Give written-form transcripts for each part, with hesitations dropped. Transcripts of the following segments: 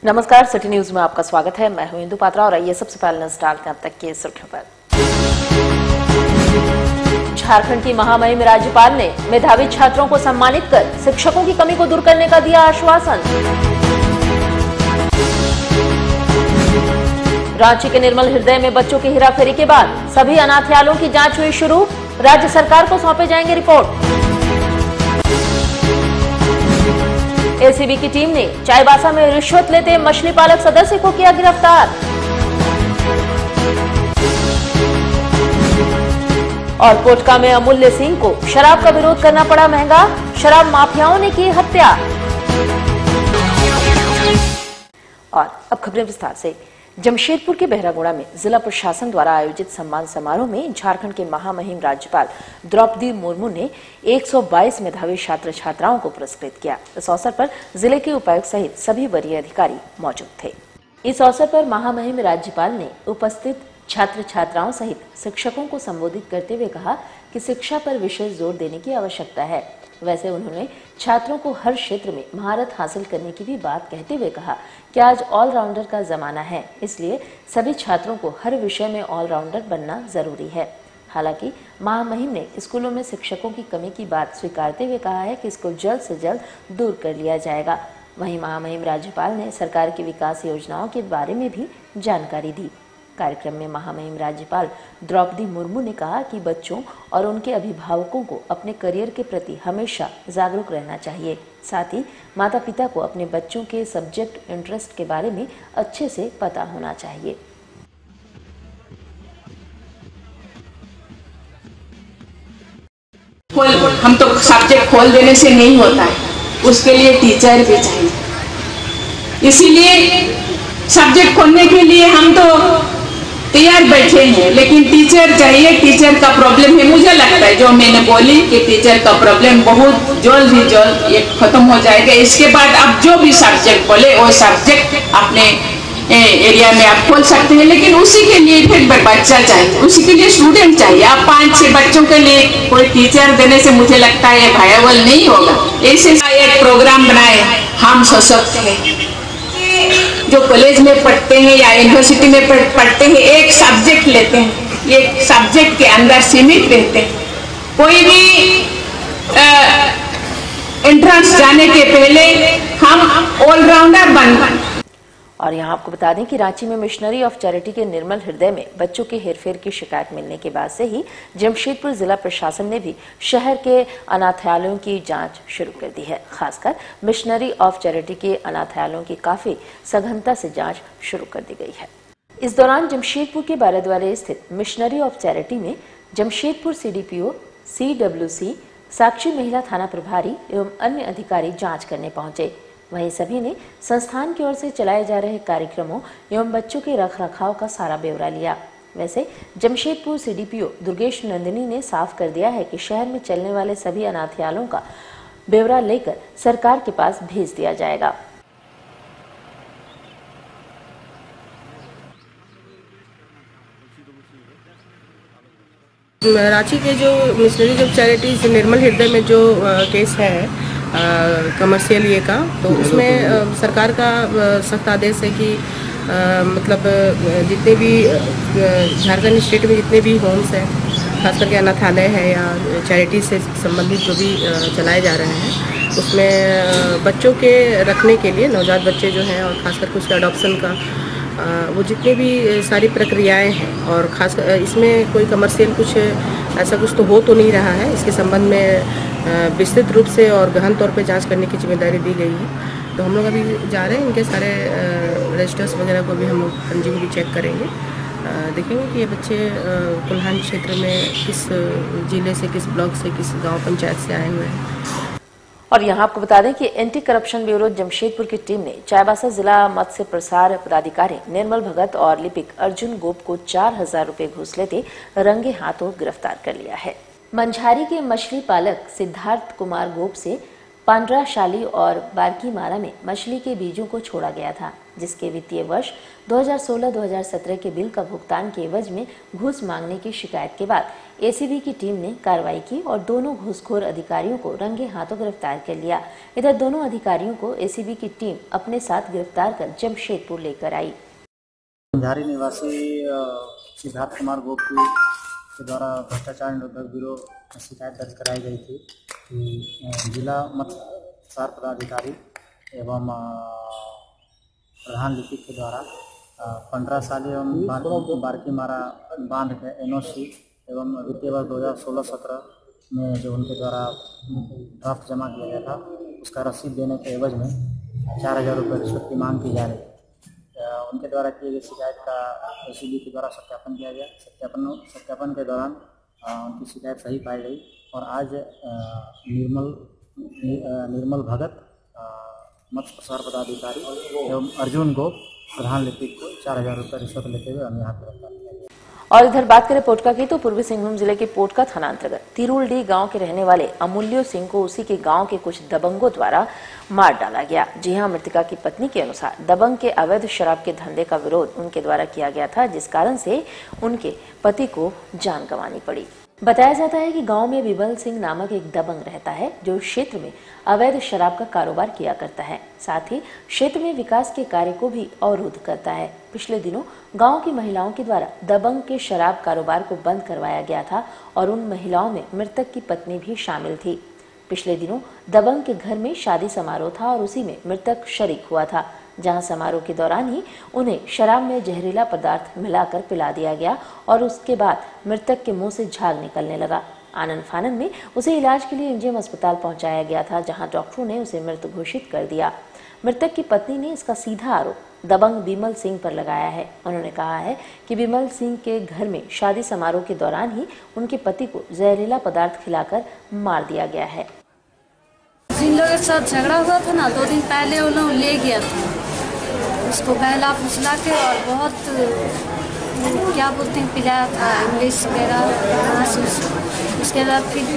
नमस्कार, city news में आपका स्वागत है। मैं हूं इंदु पात्रा और आइए सबसे पहले नजर डालते हैं अब तक की सुर्खियों पर। झारखंड की महामहिम राज्यपाल ने मेधावी छात्रों को सम्मानित कर शिक्षकों की कमी को दूर करने का दिया आश्वासन। रांची के निर्मल हृदय में बच्चों की हेराफेरी के बाद सभी अनाथालयों की जांच हुई शुरू, राज्य सरकार को सौंपे जाएंगे रिपोर्ट। एसीबी की टीम ने चाईबासा में रिश्वत लेते मछली पालक सदस्य को किया गिरफ्तार। और कोटका में अमूल्य सिंह को शराब का विरोध करना पड़ा महंगा, शराब माफियाओं ने की हत्या। और अब खबरें विस्तार से। जमशेदपुर के बहरागोड़ा में जिला प्रशासन द्वारा आयोजित सम्मान समारोह में झारखंड के महामहिम राज्यपाल द्रौपदी मुर्मू ने 122 मेधावी छात्र छात्राओं को पुरस्कृत किया। इस अवसर पर जिले के उपायुक्त सहित सभी वरीय अधिकारी मौजूद थे। इस अवसर पर महामहिम राज्यपाल ने उपस्थित छात्र छात्राओं सहित शिक्षकों को संबोधित करते हुए कहा कि शिक्षा पर विशेष जोर देने की आवश्यकता है। वैसे उन्होंने छात्रों को हर क्षेत्र में महारत हासिल करने की भी बात कहते हुए कहा कि आज ऑलराउंडर का जमाना है, इसलिए सभी छात्रों को हर विषय में ऑलराउंडर बनना जरूरी है। हालांकि महामहिम ने स्कूलों में शिक्षकों की कमी की बात स्वीकारते हुए कहा है कि इसको जल्द से जल्द दूर कर लिया जाएगा। वहीं महामहिम राज्यपाल ने सरकार की विकास योजनाओं के बारे में भी जानकारी दी। कार्यक्रम में महामहिम राज्यपाल द्रौपदी मुर्मू ने कहा कि बच्चों और उनके अभिभावकों को अपने करियर के प्रति हमेशा जागरूक रहना चाहिए। साथ ही माता पिता को अपने बच्चों के सब्जेक्ट इंटरेस्ट के बारे में अच्छे से पता होना चाहिए। हम तो सब्जेक्ट खोल देने से नहीं होता है, उसके लिए टीचर भी चाहिए। इसीलिए सब्जेक्ट खोलने के लिए हम तो तैयार बैठे हैं, लेकिन टीचर चाहिए। टीचर का प्रॉब्लम है, मुझे लगता है जो मैंने बोली कि टीचर का प्रॉब्लम बहुत जल्द ही जल्द ये खत्म हो जाएगा। इसके बाद आप जो भी सब्जेक्ट बोले वो सब्जेक्ट अपने एरिया में आप खोल सकते हैं, लेकिन उसी के लिए फिर बच्चा चाहिए, उसी के लिए स्टूडेंट चाहिए। आप 5-6 बच्चों के लिए कोई टीचर देने से मुझे लगता है वायबल नहीं होगा। ऐसे एक प्रोग्राम बनाए, हम सशक्त हैं, जो कॉलेज में पढ़ते हैं या यूनिवर्सिटी में पढ़ते हैं, एक सब्जेक्ट लेते हैं, एक सब्जेक्ट के अंदर सीमित रहते हैं। कोई भी एंट्रेंस जाने के पहले हम ऑलराउंडर बन। और यहाँ आपको बता दें कि रांची में मिशनरी ऑफ चैरिटी के निर्मल हृदय में बच्चों के हेरफेर की शिकायत मिलने के बाद से ही जमशेदपुर जिला प्रशासन ने भी शहर के अनाथालयों की जांच शुरू कर दी है। खासकर मिशनरी ऑफ चैरिटी के अनाथालयों की काफी सघनता से जांच शुरू कर दी गई है। इस दौरान जमशेदपुर के बाराद्वारे स्थित मिशनरी ऑफ चैरिटी में जमशेदपुर CDPO, CWC, साक्षी महिला थाना प्रभारी एवं अन्य अधिकारी जाँच करने पहुंचे। वहीं सभी ने संस्थान की ओर से चलाए जा रहे कार्यक्रमों एवं बच्चों के रखरखाव का सारा ब्यौरा लिया। वैसे जमशेदपुर CDPO दुर्गेश नंदिनी ने साफ कर दिया है कि शहर में चलने वाले सभी अनाथालयों का ब्यौरा लेकर सरकार के पास भेज दिया जाएगा। रांची के जो मिशनरीज ऑफ चैरिटीज निर्मल हृदय में जो केस है कमर्शियल ये का, तो उसमें सरकार का सख्त आदेश है कि मतलब जितने भी झारखंड स्टेट में जितने भी होम्स हैं, खास करके अनाथालय है या चैरिटी से संबंधित जो भी चलाए जा रहे हैं, उसमें बच्चों के रखने के लिए, नवजात बच्चे जो हैं और खास करके उसके अडॉप्शन का वो जितने भी सारी प्रक्रियाएं हैं, और खास इसमें कोई कमर्शियल कुछ ऐसा कुछ तो हो तो नहीं रहा है। इसके संबंध में विस्तृत रूप से और गहन तौर पे जांच करने की जिम्मेदारी दी गई है। तो हम लोग अभी जा रहे हैं, इनके सारे रजिस्टर्स वगैरह को भी हम लोग पंजी को भी चेक करेंगे, देखेंगे कि ये बच्चे कोल्हान क्षेत्र में किस जिले से, किस ब्लॉक से, किस गाँव पंचायत से आए हुए हैं। और यहाँ आपको बता दें कि एंटी करप्शन ब्यूरो जमशेदपुर की टीम ने चाईबासा जिला मत्स्य प्रसार पदाधिकारी निर्मल भगत और लिपिक अर्जुन गोप को 4000 रुपए घूस लेते रंगे हाथों गिरफ्तार कर लिया है। मंझारी के मछली पालक सिद्धार्थ कुमार गोप से पांड्राशाली और बारकीमाला में मछली के बीजों को छोड़ा गया था। जिसके वित्तीय वर्ष 2016-2017 के बिल का भुगतान के एवज में घूस मांगने की शिकायत के बाद एसीबी की टीम ने कार्रवाई की और दोनों घूसखोर अधिकारियों को रंगे हाथों गिरफ्तार कर लिया। इधर दोनों अधिकारियों को एसीबी की टीम अपने साथ गिरफ्तार कर जमशेदपुर लेकर आई। झारी निवासी सिद्धार्थ कुमार गोपी के द्वारा भ्रष्टाचार निरोधक ब्यूरो में शिकायत दर्ज कराई गई थी कि जिला मत्स्य पदाधिकारी एवं प्रधान लिपिक के द्वारा 15 साल एवं बारकी मारा बांध के एनओसी एवं वित्तीय वर्ष 2016-17 में जो उनके द्वारा ड्राफ्ट जमा किया गया था उसका रसीद देने के एवज में 4000 रुपये रिश्वत की मांग की जा रही है। उनके द्वारा किए गए शिकायत का एसीबी के द्वारा सत्यापन किया गया। सत्यापन के दौरान उनकी शिकायत सही पाई गई और आज निर्मल भगत मत्स्य प्रसार पदाधिकारी एवं अर्जुन गोप प्रधान लिपिक को 4000 रुपये रिश्वत लेते हुए हमने हाथ गिरफ्तार किया। और इधर बात करें पोटका की तो पूर्वी सिंहभूम जिले के पोटका थाना अंतर्गत तिरुलडी गांव के रहने वाले अमूल्यो सिंह को उसी के गांव के कुछ दबंगों द्वारा मार डाला गया। जी हां, मृतका की पत्नी के अनुसार दबंग के अवैध शराब के धंधे का विरोध उनके द्वारा किया गया था, जिस कारण से उनके पति को जान गंवानी पड़ी। बताया जाता है कि गांव में विमल सिंह नामक एक दबंग रहता है जो क्षेत्र में अवैध शराब का कारोबार किया करता है, साथ ही क्षेत्र में विकास के कार्य को भी अवरुद्ध करता है। पिछले दिनों गांव की महिलाओं के द्वारा दबंग के शराब कारोबार को बंद करवाया गया था और उन महिलाओं में मृतक की पत्नी भी शामिल थी। पिछले दिनों दबंग के घर में शादी समारोह था और उसी में मृतक शरीक हुआ था, जहां समारोह के दौरान ही उन्हें शराब में जहरीला पदार्थ मिलाकर पिला दिया गया और उसके बाद मृतक के मुंह से झाग निकलने लगा। आनन फानन में उसे इलाज के लिए एमजीएम अस्पताल पहुंचाया गया था, जहां डॉक्टरों ने उसे मृत घोषित कर दिया। मृतक की पत्नी ने इसका सीधा आरोप दबंग विमल सिंह पर लगाया है। उन्होंने कहा है कि विमल सिंह के घर में शादी समारोह के दौरान ही उनके पति को जहरीला पदार्थ खिलाकर मार दिया गया है। जिन लोगों के साथ झगड़ा हुआ था ना, 2 दिन पहले वो लोग ले गया था उसको बहला फुसला के और बहुत क्या बोलते हैं पिलाया था इंग्लिश वगैरह। उसके बाद फिर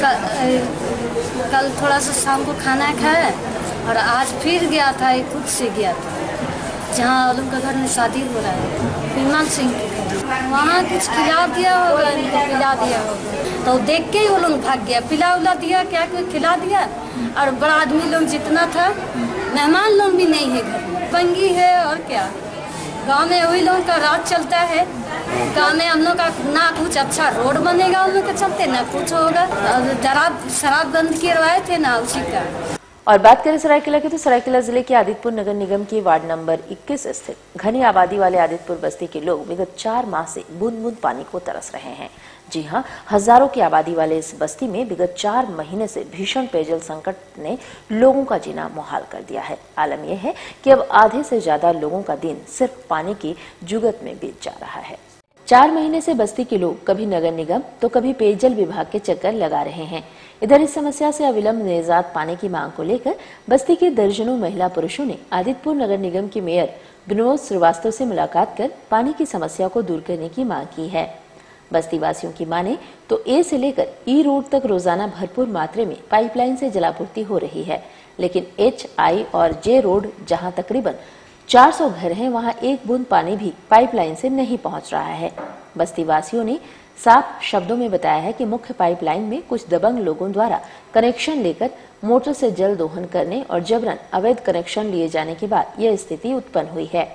कल थोड़ा सा शाम को खाना खाया और आज फिर गया था, खुद से गया था जहाँ उनका घर में शादी हो रहा है विमल सिंह के घर। वहाँ कुछ खिला दिया होगा, पिला दिया होगा तो देख के ही वो लोग भाग गया। पिला उला दिया क्या कुछ खिला दिया और बड़ा आदमी लोग जितना था, मेहमान लोग भी नहीं है घर में, बंगी है और क्या। गांव में वही लोगों का राज चलता है। गांव में हम लोग का ना कुछ अच्छा रोड बनेगा उन लोग के चलते, ना कुछ होगा। शराब बंद करवाए थे ना उसी का। और बात करें सरायकेला की तो सरायकेला जिले के आदितपुर नगर निगम की वार्ड नंबर 21 स्थित घनी आबादी वाले आदितपुर बस्ती के लोग विगत 4 माह से बूंद बूंद पानी को तरस रहे हैं। जी हां, हजारों की आबादी वाले इस बस्ती में विगत 4 महीने से भीषण पेयजल संकट ने लोगों का जीना मुहाल कर दिया है। आलम यह है कि अब आधे से ज्यादा लोगों का दिन सिर्फ पानी की जुगत में बीत जा रहा है। 4 महीने से बस्ती के लोग कभी नगर निगम तो कभी पेयजल विभाग के चक्कर लगा रहे हैं। इधर इस समस्या से अविलंब निजात पाने की मांग को लेकर बस्ती के दर्जनों महिला पुरुषों ने आदितपुर नगर निगम के मेयर विनोद श्रीवास्तव से मुलाकात कर पानी की समस्या को दूर करने की मांग की है। बस्ती वासियों की माने तो ए से लेकर ई रोड तक रोजाना भरपूर मात्रा में पाइपलाइन से जलापूर्ति हो रही है, लेकिन एच, आई और जे रोड जहां तकरीबन 400 घर हैं, वहां एक बूंद पानी भी पाइपलाइन से नहीं पहुंच रहा है। बस्ती वासियों ने साफ शब्दों में बताया है कि मुख्य पाइपलाइन में कुछ दबंग लोगों द्वारा कनेक्शन लेकर मोटर से जल दोहन करने और जबरन अवैध कनेक्शन लिए जाने के बाद यह स्थिति उत्पन्न हुई है।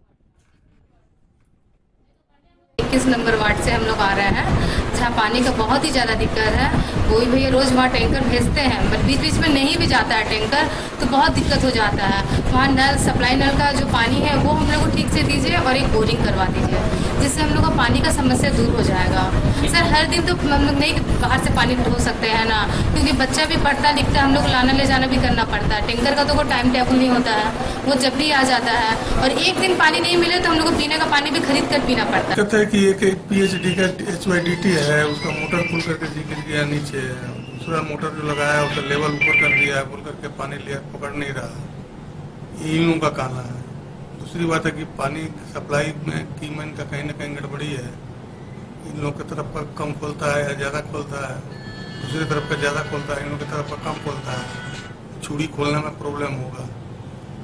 21 नंबर वार्ड से हम लोग आ रहे हैं, जहाँ पानी का बहुत ही ज़्यादा दिक्कत है। वही भैया रोज वहाँ टैंकर भेजते हैं, बट बीच बीच में नहीं भी जाता है टैंकर, तो बहुत दिक्कत हो जाता है। वहाँ नल सप्लाई नल का जो पानी है वो हम लोग को ठीक से दीजिए और एक बोरिंग करवा दीजिए, जिससे हम लोग का पानी का समस्या दूर हो जाएगा। सर हर दिन तो हम लोग नहीं बाहर से पानी ढो सकते हैं ना, क्योंकि बच्चा भी पढ़ता लिखता है, हम लोग लाना ले जाना भी करना पड़ता है। टैंकर का तो कोई टाइम टेबल नहीं होता है, वो जब भी आ जाता है और एक दिन पानी नहीं मिले तो हम लोग को पीने का पानी भी खरीद कर पीना पड़ता है। कहते हैं कि एक PHD का HYDT है, उसका मोटर खुल करके गिर गया नीचे, दूसरा मोटर जो लगाया है उसका लेवल ऊपर कर दिया है, खुल करके पानी लिया पकड़ नहीं रहा। इन लोगों का कहना है। दूसरी बात है कि पानी सप्लाई में कीमत का कहीं ना कहीं गड़बड़ी है। इन लोगों की तरफ पर कम खोलता है या ज़्यादा खोलता है, दूसरी तरफ पर ज़्यादा खोलता है, इन लोगों की तरफ पर कम खोलता है। चूड़ी खोलने में प्रॉब्लम होगा।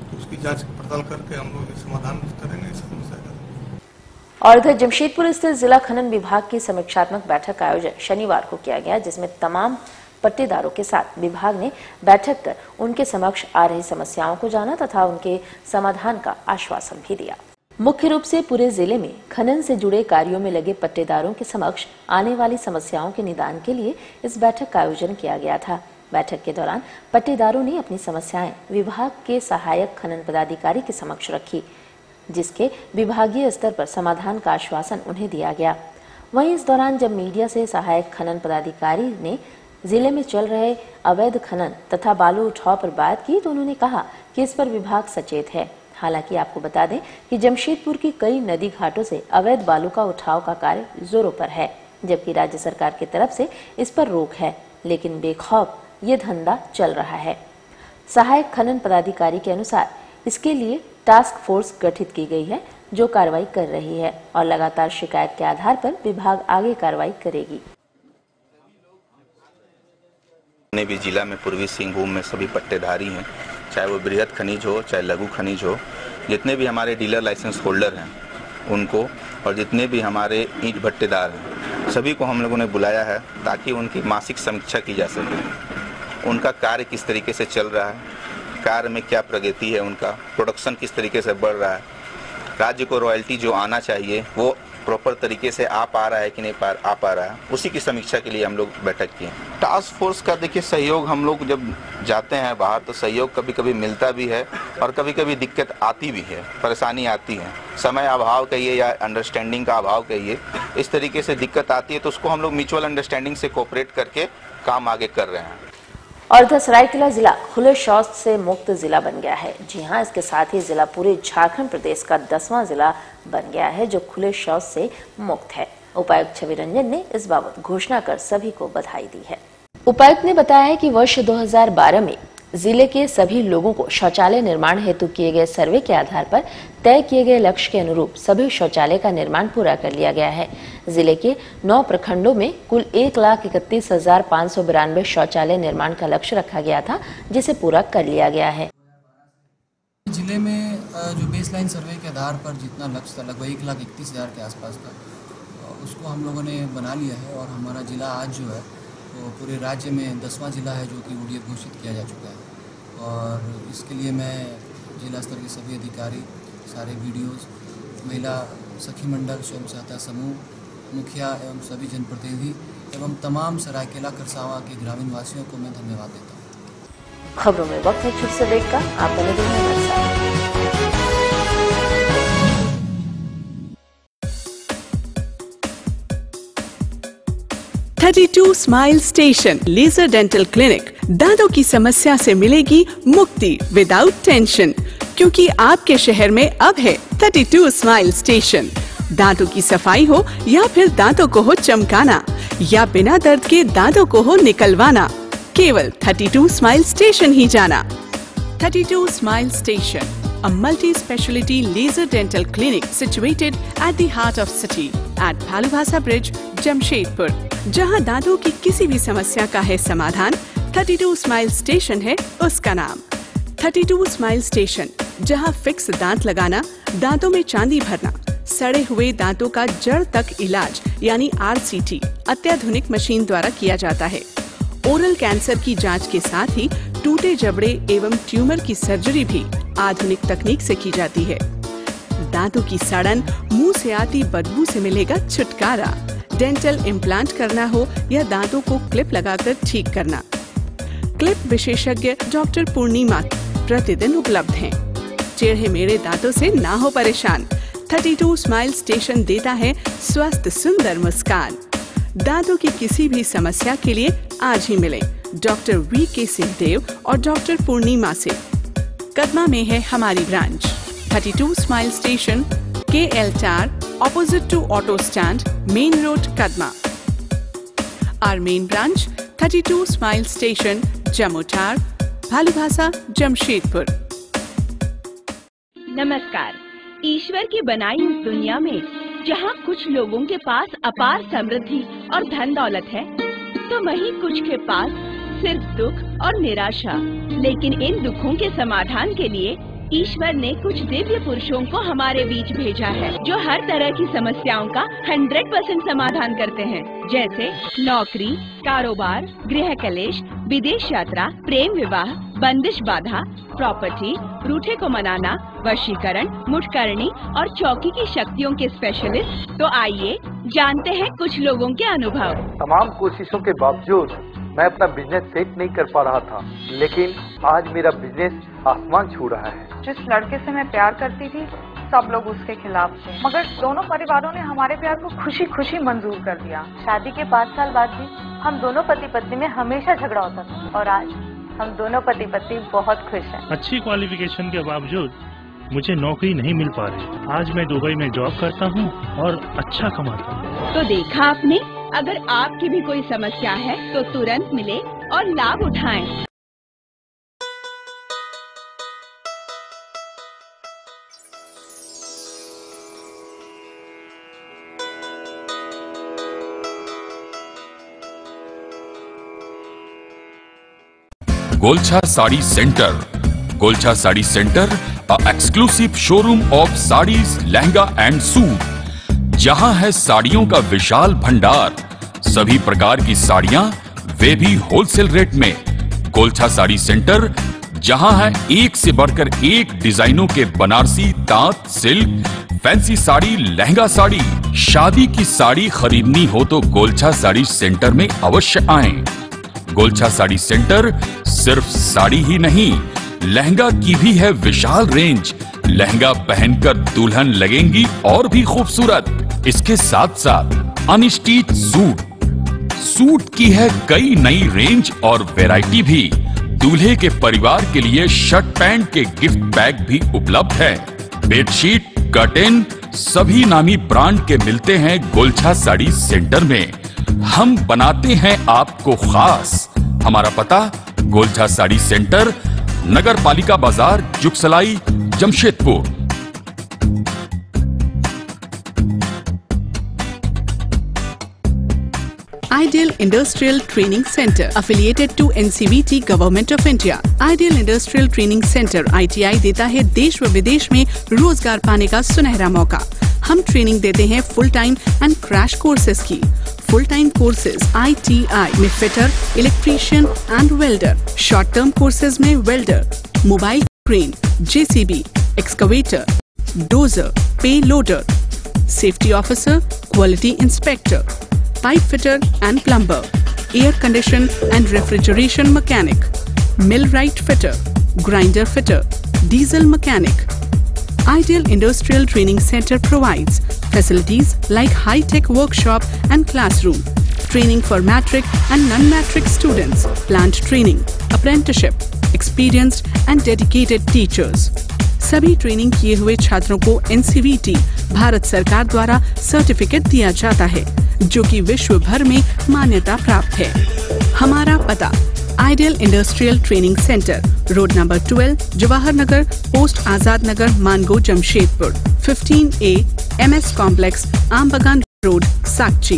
तो उसकी जांच पड़ताल करके हम लोग समाधान करेंगे इस समस्या का। और इधर जमशेदपुर स्थित जिला खनन विभाग की समीक्षात्मक बैठक का आयोजन शनिवार को किया गया, जिसमें तमाम पट्टेदारों के साथ विभाग ने बैठक कर उनके समक्ष आ रही समस्याओं को जाना तथा उनके समाधान का आश्वासन भी दिया। मुख्य रूप से पूरे जिले में खनन से जुड़े कार्यों में लगे पट्टेदारों के समक्ष आने वाली समस्याओं के निदान के लिए इस बैठक का आयोजन किया गया था। बैठक के दौरान पट्टेदारों ने अपनी समस्याएं विभाग के सहायक खनन पदाधिकारी के समक्ष रखी, जिसके विभागीय स्तर पर समाधान का आश्वासन उन्हें दिया गया। वहीं इस दौरान जब मीडिया से सहायक खनन पदाधिकारी ने जिले में चल रहे अवैध खनन तथा बालू उठाव पर बात की तो उन्होंने कहा कि इस पर विभाग सचेत है। हालांकि आपको बता दें कि जमशेदपुर की कई नदी घाटों से अवैध बालू का उठाव का कार्य जोरों पर है, जबकि राज्य सरकार की तरफ से इस पर रोक है, लेकिन बेखौफ ये धंधा चल रहा है। सहायक खनन पदाधिकारी के अनुसार इसके लिए टास्क फोर्स गठित की गई है, जो कार्रवाई कर रही है और लगातार शिकायत के आधार पर विभाग आगे कार्रवाई करेगी। भी जिला में पूर्वी सिंहभूम में सभी पट्टेधारी हैं, चाहे वो बृहद खनिज हो चाहे लघु खनिज हो, जितने भी हमारे डीलर लाइसेंस होल्डर हैं उनको और जितने भी हमारे ईंट भट्टेदार हैं सभी को हम लोगों ने बुलाया है ताकि उनकी मासिक समीक्षा की जा सके। उनका कार्य किस तरीके से चल रहा है, कार्य में क्या प्रगति है, उनका प्रोडक्शन किस तरीके से बढ़ रहा है, राज्य को रॉयल्टी जो आना चाहिए वो प्रॉपर तरीके से आ पा रहा है कि नहीं आ पा रहा है, उसी की समीक्षा के लिए हम लोग बैठक किए। टास्क फोर्स का देखिए सहयोग, हम लोग जब जाते हैं बाहर तो सहयोग कभी कभी मिलता भी है और कभी कभी दिक्कत आती भी है, परेशानी आती है, समय अभाव कहिए या अंडरस्टैंडिंग का अभाव कहिए, इस तरीके से दिक्कत आती है तो उसको हम लोग म्यूचुअल अंडरस्टैंडिंग से कोऑपरेट करके काम आगे कर रहे हैं। और इधर सरायकेला जिला खुले शौच से मुक्त जिला बन गया है। जी हां, इसके साथ ही जिला पूरे झारखंड प्रदेश का 10वां जिला बन गया है जो खुले शौच से मुक्त है। उपायुक्त छवि रंजन ने इस बाबत घोषणा कर सभी को बधाई दी है। उपायुक्त ने बताया है कि वर्ष 2012 में जिले के सभी लोगों को शौचालय निर्माण हेतु किए गए सर्वे के आधार पर तय किए गए लक्ष्य के अनुरूप सभी शौचालय का निर्माण पूरा कर लिया गया है। जिले के 9 प्रखंडों में कुल 1,31,592 शौचालय निर्माण का लक्ष्य रखा गया था, जिसे पूरा कर लिया गया है। जिले में जो बेसलाइन सर्वे के आधार पर जितना लक्ष्य था लगभग 1,31,000 के आसपास था, उसको हम लोगों ने बना लिया है और हमारा जिला आज जो है वो पूरे राज्य में 10वां जिला है जो कि ODF घोषित किया जा चुका है। और इसके लिए मैं जिला स्तर के सभी अधिकारी, सारे वीडियोस, महिला सखी मंडल, स्वयं सहायता समूह, मुखिया एवं सभी जनप्रतिनिधि एवं तमाम सरायकेला खरसावां के ग्रामीण वासियों को मैं धन्यवाद देता हूँ। खबरों में वक्त है छुट से ब्रेक का। आप बने रहिए हमारे साथ। 32 smile station laser dental clinic. दांतों की समस्या से मिलेगी मुक्ति विदाउट टेंशन, क्योंकि आपके शहर में अब है 32 स्माइल स्टेशन। दांतों की सफाई हो या फिर दांतों को हो चमकाना या बिना दर्द के दांतों को हो निकलवाना, केवल 32 स्माइल स्टेशन ही जाना। 32 smile station, a multi-speciality laser dental clinic situated at the heart of city at Bhalubhasa Bridge, Jamshedpur, जहां दांतों की किसी भी समस्या का है समाधान। 32 स्माइल स्टेशन है उसका नाम। 32 स्माइल स्टेशन, जहां फिक्स दांत लगाना, दांतों में चांदी भरना, सड़े हुए दांतों का जड़ तक इलाज यानी RCT अत्याधुनिक मशीन द्वारा किया जाता है। ओरल कैंसर की जांच के साथ ही टूटे जबड़े एवं ट्यूमर की सर्जरी भी आधुनिक तकनीक से की जाती है। दांतों की सड़न, मुंह से आती बदबू से मिलेगा छुटकारा। डेंटल इम्प्लांट करना हो या दांतों को क्लिप लगाकर ठीक करना, क्लिप विशेषज्ञ डॉक्टर पूर्णिमा प्रतिदिन उपलब्ध हैं। टेढ़े मेढ़े दांतों से ना हो परेशान, 32 स्माइल स्टेशन देता है स्वस्थ सुंदर मुस्कान। दांतों की किसी भी समस्या के लिए आज ही मिले डॉक्टर VK सिंहदेव और डॉक्टर पूर्णिमा से। कदमा में है हमारी ब्रांच 32 स्माइल स्टेशन, KL टार, opposite to auto stand, Main Road, Kadma. Our main branch 32 Smile Station, Jammu Tar, Bhalubhasa, Jamshedpur. नमस्कार। ईश्वर की बनाई इस दुनिया में जहाँ कुछ लोगों के पास अपार समृद्धि और धन दौलत है, तो वहीं कुछ के पास सिर्फ दुख और निराशा। लेकिन इन दुखों के समाधान के लिए ईश्वर ने कुछ दिव्य पुरुषों को हमारे बीच भेजा है जो हर तरह की समस्याओं का 100% समाधान करते हैं, जैसे नौकरी, कारोबार, गृह कलेश, विदेश यात्रा, प्रेम विवाह, बंदिश बाधा, प्रॉपर्टी, रूठे को मनाना, वशीकरण, मुठकरणी और चौकी की शक्तियों के स्पेशलिस्ट। तो आइए जानते हैं कुछ लोगों के अनुभव। तमाम कोशिशों के बावजूद मैं अपना बिजनेस सेट नहीं कर पा रहा था, लेकिन आज मेरा बिजनेस आसमान छू रहा है। जिस लड़के से मैं प्यार करती थी सब लोग उसके खिलाफ थे, मगर दोनों परिवारों ने हमारे प्यार को खुशी खुशी मंजूर कर दिया। शादी के 5 साल बाद भी हम दोनों पति पत्नी में हमेशा झगड़ा होता था और आज हम दोनों पति पत्नी बहुत खुश हैं। अच्छी क्वालिफिकेशन के बावजूद मुझे नौकरी नहीं मिल पा रही। आज मैं दुबई में जॉब करता हूँ और अच्छा कमाता हूँ। तो देखा आपने, अगर आपकी भी कोई समस्या है तो तुरंत मिले और लाभ उठाएं। Golchha sari centre. Golchha sari centre, a exclusive showroom of saris, lehenga and suit. जहां है साड़ियों का विशाल भंडार, सभी प्रकार की साड़ियां, वे भी होलसेल रेट में। गोलछा साड़ी सेंटर, जहां है एक से बढ़कर एक डिजाइनों के बनारसी, तांत, सिल्क, फैंसी साड़ी, लहंगा साड़ी। शादी की साड़ी खरीदनी हो तो गोलछा साड़ी सेंटर में अवश्य आएं। गोलछा साड़ी सेंटर सिर्फ साड़ी ही नहीं, लहंगा की भी है विशाल रेंज। लहंगा पहनकर दुल्हन लगेंगी और भी खूबसूरत। इसके साथ साथ अनस्टिच सूट की है कई नई रेंज और वैरायटी भी। दूल्हे के परिवार के लिए शर्ट पैंट के गिफ्ट बैग भी उपलब्ध है। बेडशीट, कर्टेन सभी नामी ब्रांड के मिलते हैं गोलछा साड़ी सेंटर में। हम बनाते हैं आपको खास। हमारा पता गोलछा साड़ी सेंटर, नगर पालिका बाजार, Jugsalai, Jamshedpur. Ideal Industrial Training Center, affiliated to NCVT Government of India. Ideal Industrial Training Center ITI देता है देश व विदेश में रोजगार पाने का सुनहरा मौका। हम ट्रेनिंग देते हैं full time and crash courses की। फुल टाइम कोर्सेज ITI में fitter, electrician and welder. Short term courses में welder, mobile crane, JCB, excavator, dozer, pay loader, safety officer, quality inspector, pipe fitter and plumber, air condition and refrigeration mechanic, millwright fitter, grinder fitter, diesel mechanic. Ideal Industrial Training Center provides facilities like high-tech workshop and classroom, training for matric and non-matric students, plant training, apprenticeship, experienced and dedicated teachers. सभी training किए हुए छात्रों को NCVT Bharat सरकार द्वारा certificate दिया जाता है, जो कि विश्व भर में मान्यता प्राप्त है। हमारा पता ideal industrial training centre, road number 12, Jawahar Nagar, post Azad Nagar, Mango, Jamshedpur, 15A MS complex, Aam Bagan road, Sakchi.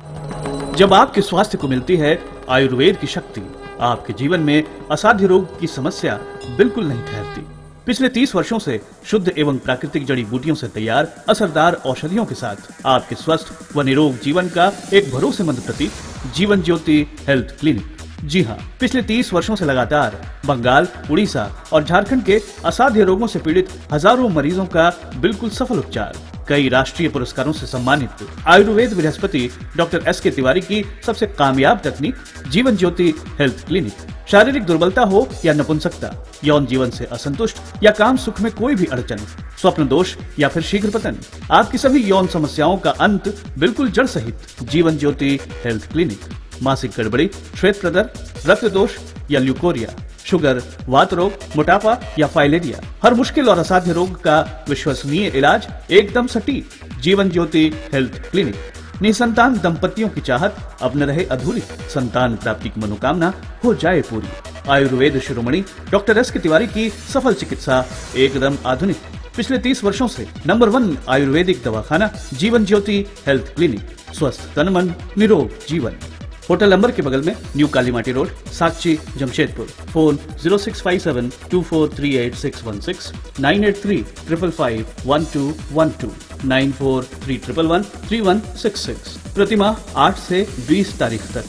जब आपके स्वास्थ्य को मिलती है आयुर्वेद की शक्ति, आपके जीवन में असाध्य रोग की समस्या बिल्कुल नहीं ठहरती। पिछले 30 वर्षों से शुद्ध एवं प्राकृतिक जड़ी बूटियों से तैयार असरदार औषधियों के साथ आपके स्वस्थ व निरोग जीवन का एक भरोसेमंद प्रतीक, जीवन ज्योति हेल्थ क्लिनिक। जी हाँ, पिछले 30 वर्षों से लगातार बंगाल, उड़ीसा और झारखंड के असाध्य रोगों से पीड़ित हजारों मरीजों का बिल्कुल सफल उपचार। कई राष्ट्रीय पुरस्कारों से सम्मानित आयुर्वेद बृहस्पति डॉक्टर SK तिवारी की सबसे कामयाब तकनीक जीवन ज्योति हेल्थ क्लिनिक। शारीरिक दुर्बलता हो या नपुंसकता, यौन जीवन से असंतुष्ट या काम सुख में कोई भी अड़चन, स्वप्न दोष या फिर शीघ्र पतन, आपकी सभी यौन समस्याओं का अंत बिल्कुल जड़ सहित जीवन ज्योति हेल्थ क्लिनिक। मासिक गड़बड़ी, श्वेत प्रदर, रक्त दोष या ल्यूकोरिया, शुगर, वात रोग, मोटापा या फाइलेरिया, हर मुश्किल और असाध्य रोग का विश्वसनीय इलाज एकदम सटीक, जीवन ज्योति हेल्थ क्लिनिक। निसंतान दंपतियों की चाहत अब न रहे अधूरी, संतान प्राप्ति की मनोकामना हो जाए पूरी। आयुर्वेद शिरोमणि डॉक्टर SK तिवारी की सफल चिकित्सा एकदम आधुनिक। पिछले 30 वर्षों से नंबर 1 आयुर्वेदिक दवाखाना जीवन ज्योति हेल्थ क्लिनिक। स्वस्थ तन मन, निरोग जीवन। होटल नंबर के बगल में new Kalimati road, Sakchi, Jamshedpur. Phone 0657243816, 9835551212, 9431113166। प्रतिमाह 8 से 20 तारीख तक।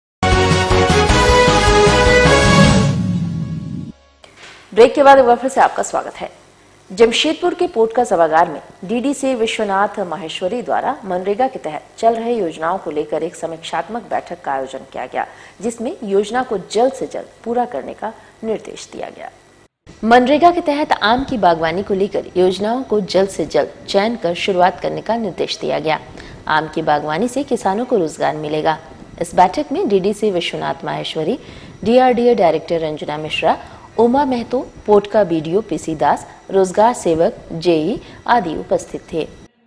ब्रेक के बाद एक बार फिर से आपका स्वागत है। जमशेदपुर के पोटका सभागार में डीडीसी विश्वनाथ माहेश्वरी द्वारा मनरेगा के तहत चल रहे योजनाओं को लेकर एक समीक्षात्मक बैठक का आयोजन किया गया, जिसमें योजना को जल्द से जल्द पूरा करने का निर्देश दिया गया। मनरेगा के तहत आम की बागवानी को लेकर योजनाओं को जल्द से जल्द चयन कर शुरुआत करने का निर्देश दिया गया। आम की बागवानी से किसानों को रोजगार मिलेगा। इस बैठक में DDC Vishwanath Maheshwari, DRDA director Ranjana Mishra, Uma Mahto, Potka BDO PC Das, रोजगार सेवक जेई आदि उपस्थित थे।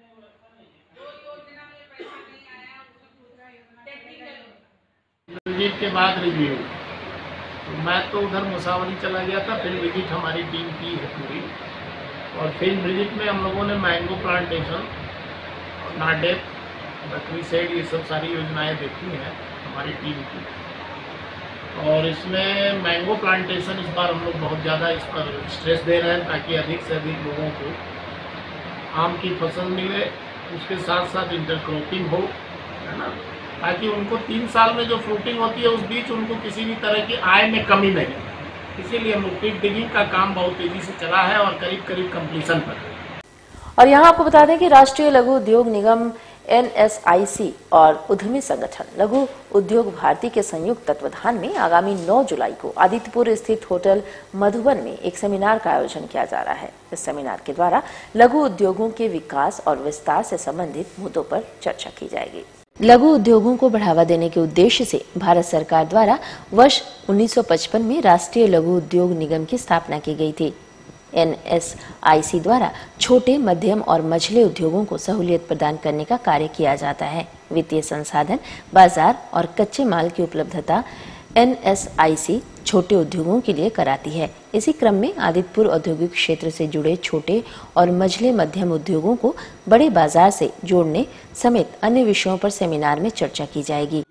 विजिट के बाद रिव्यू, मैं तो उधर मुसावरी चला गया था। फील्ड विजिट हमारी टीम की है पूरी, और फील्ड विजिट में हम लोगों ने मैंगो प्लांटेशन, नाडेप, बकरी सेड, ये सब सारी योजनाएं देखी हैं हमारी टीम की। और इसमें मैंगो प्लांटेशन इस बार हम लोग बहुत ज़्यादा इस पर स्ट्रेस दे रहे हैं, ताकि अधिक से अधिक लोगों को आम की फसल मिले, उसके साथ साथ इंटरक्रॉपिंग हो, है ना, ताकि उनको 3 साल में जो फ्रूटिंग होती है उस बीच उनको किसी भी तरह की आय में कमी नहीं। इसीलिए हम लोग पिट डिगिंग का काम बहुत तेजी से चला है और करीब करीब कंप्लीशन पर है। और यहाँ आपको बता दें कि राष्ट्रीय लघु उद्योग निगम NSIC और उद्यमी संगठन लघु उद्योग भारती के संयुक्त तत्वाधान में आगामी 9 जुलाई को आदित्यपुर स्थित होटल मधुबन में एक सेमिनार का आयोजन किया जा रहा है। इस सेमिनार के द्वारा लघु उद्योगों के विकास और विस्तार से संबंधित मुद्दों पर चर्चा की जाएगी। लघु उद्योगों को बढ़ावा देने के उद्देश्य से भारत सरकार द्वारा वर्ष 1955 में राष्ट्रीय लघु उद्योग निगम की स्थापना की गई थी। NSIC द्वारा छोटे, मध्यम और मझले उद्योगों को सहूलियत प्रदान करने का कार्य किया जाता है। वित्तीय संसाधन, बाजार और कच्चे माल की उपलब्धता NSIC छोटे उद्योगों के लिए कराती है। इसी क्रम में आदित्यपुर औद्योगिक क्षेत्र से जुड़े छोटे और मझले मध्यम उद्योगों को बड़े बाजार से जोड़ने समेत अन्य विषयों पर सेमिनार में चर्चा की जाएगी।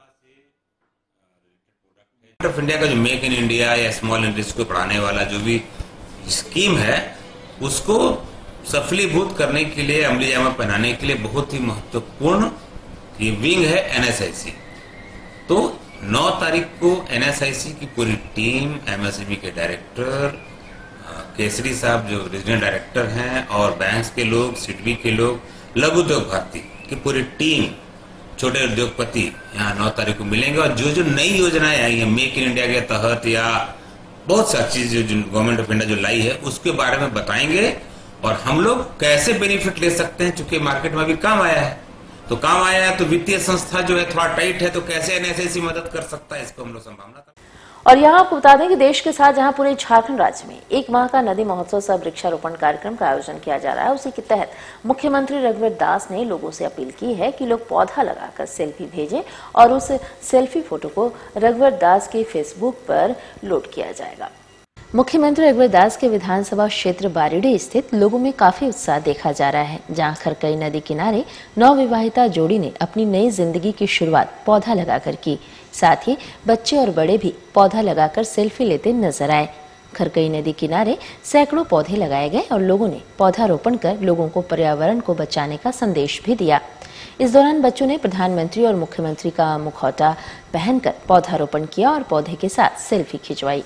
ऑफ इंडिया का जो मेक इन इंडिया या स्मॉल इंडस्ट्री को बढ़ाने वाला जो भी स्कीम है, उसको सफलीभूत करने के लिए, अमली जामा पहनाने के लिए बहुत ही महत्वपूर्ण ये विंग है NSIC। तो 9 तारीख को NSIC की पूरी टीम, MSME के डायरेक्टर केसरी साहब जो रीजनल डायरेक्टर हैं, और बैंक्स के लोग, सिडबी के लोग, लघु उद्योग भारती की पूरी टीम, छोटे उद्योगपति यहाँ 9 तारीख को मिलेंगे। और जो जो नई योजनाएं आई हैं मेक इन इंडिया के तहत या बहुत सारी चीज जो गवर्नमेंट ऑफ इंडिया जो लाई है उसके बारे में बताएंगे, और हम लोग कैसे बेनिफिट ले सकते हैं। चूंकि मार्केट में अभी काम आया है, तो काम आया है तो वित्तीय संस्था जो है थोड़ा टाइट है, तो कैसे NSIC मदद कर सकता है, इसको हम लोग संभावना कर। और यहाँ आपको बता दें कि देश के साथ जहाँ पूरे झारखंड राज्य में 1 माह का नदी महोत्सव सह वृक्षारोपण कार्यक्रम का आयोजन किया जा रहा है, उसी के तहत मुख्यमंत्री रघुवर दास ने लोगों से अपील की है कि लोग पौधा लगाकर सेल्फी भेजें, और उस सेल्फी फोटो को रघुवर दास के फेसबुक पर लोड किया जाएगा। मुख्यमंत्री रघुवर दास के विधानसभा क्षेत्र बारिडी स्थित लोगों में काफी उत्साह देखा जा रहा है, जहां खरकई नदी किनारे नवविवाहिता जोड़ी ने अपनी नई जिंदगी की शुरुआत पौधा लगाकर की। साथ ही बच्चे और बड़े भी पौधा लगाकर सेल्फी लेते नजर आए। खरकई नदी किनारे सैकड़ों पौधे लगाए गए और लोगों ने पौधारोपण कर लोगों को पर्यावरण को बचाने का संदेश भी दिया। इस दौरान बच्चों ने प्रधानमंत्री और मुख्यमंत्री का मुखौटा पहनकर पौधारोपण किया और पौधे के साथ सेल्फी खिंचवाई।